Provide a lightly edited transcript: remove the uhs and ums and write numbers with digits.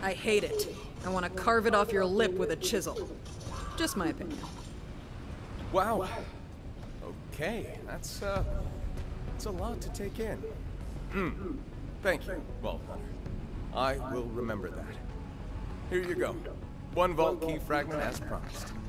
I hate it. I want to carve it off your lip with a chisel. Just my opinion. Wow. Okay, that's a lot to take in. Thank you, Vault Hunter. I will remember that. Here you go. One vault key fragment as promised.